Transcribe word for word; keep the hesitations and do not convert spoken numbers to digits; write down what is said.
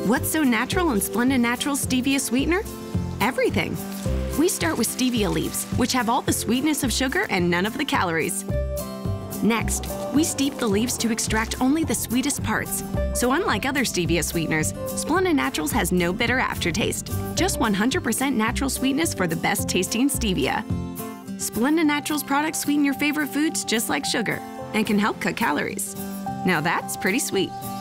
What's so natural in Splenda Natural's Stevia Sweetener? Everything. We start with stevia leaves, which have all the sweetness of sugar and none of the calories. Next, we steep the leaves to extract only the sweetest parts. So unlike other stevia sweeteners, Splenda Naturals has no bitter aftertaste. Just one hundred percent natural sweetness for the best tasting stevia. Splenda Naturals products sweeten your favorite foods just like sugar and can help cut calories. Now that's pretty sweet.